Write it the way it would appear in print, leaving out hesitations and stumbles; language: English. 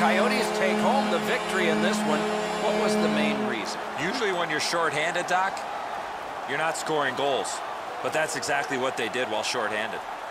Coyotes take home the victory in this one. What was the main reason? Usually when you're shorthanded, Doc, you're not scoring goals. But that's exactly what they did while shorthanded.